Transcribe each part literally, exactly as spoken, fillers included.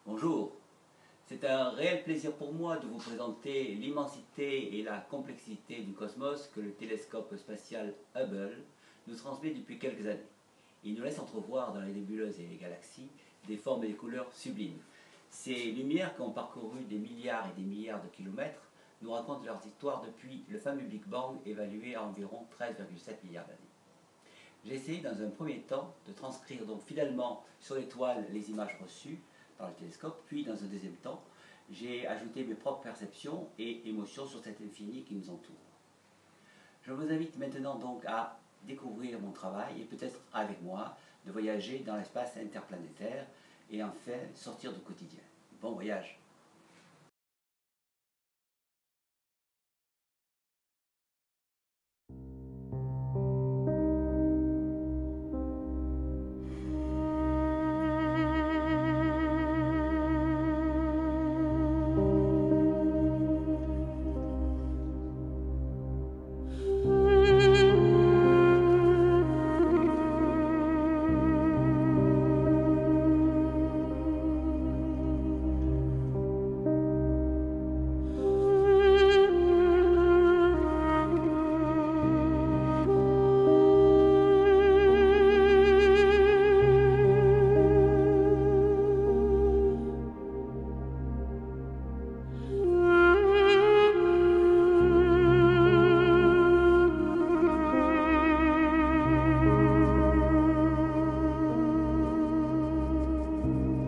Bonjour, c'est un réel plaisir pour moi de vous présenter l'immensité et la complexité du cosmos que le télescope spatial Hubble nous transmet depuis quelques années. Il nous laisse entrevoir dans les nébuleuses et les galaxies des formes et des couleurs sublimes. Ces lumières qui ont parcouru des milliards et des milliards de kilomètres nous racontent leur histoire depuis le fameux Big Bang évalué à environ treize virgule sept milliards d'années. J'ai essayé dans un premier temps de transcrire donc fidèlement sur l'étoile les images reçues par le télescope, puis dans un deuxième temps, j'ai ajouté mes propres perceptions et émotions sur cet infini qui nous entoure. Je vous invite maintenant donc à découvrir mon travail et peut-être avec moi de voyager dans l'espace interplanétaire et enfin sortir du quotidien. Bon voyage!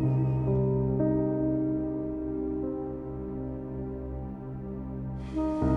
Thank you.